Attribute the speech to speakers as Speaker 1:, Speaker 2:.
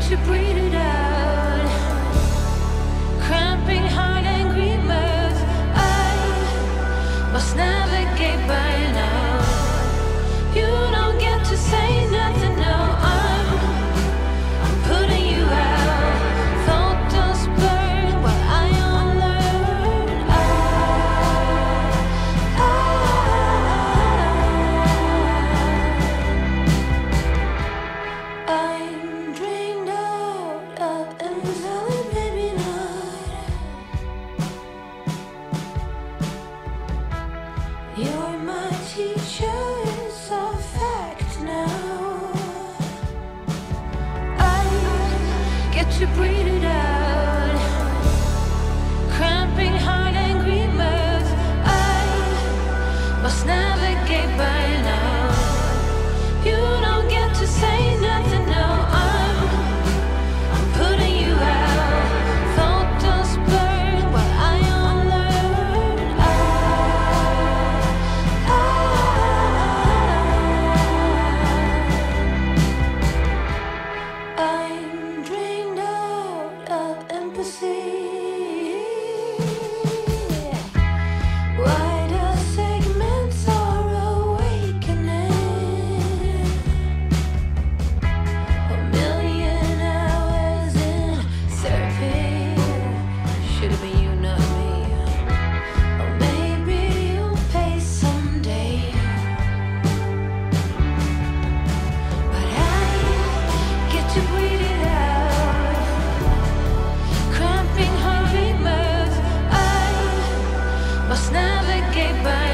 Speaker 1: to breathe it out. Cramping heart, angry mouth. I must navigate by now. You don't get to say nothing now. I'm putting you out. Thought does burn while I unlearn. I'm drained out of invalid, maybe not. You're my teacher, it's a fact now. I get to breathe it out. Cramping heart, angry mouth. I must navigate by now. You don't get to say nothing now. I'm putting you out. Thought does burn while I unlearn. I'm drained out of empathy. Wider segments are awakening. A million hours in therapy. Should have been you, not me. Or maybe you'll pay someday. But I get to breathe it out. Cramping, hurry mouth. I must navigate by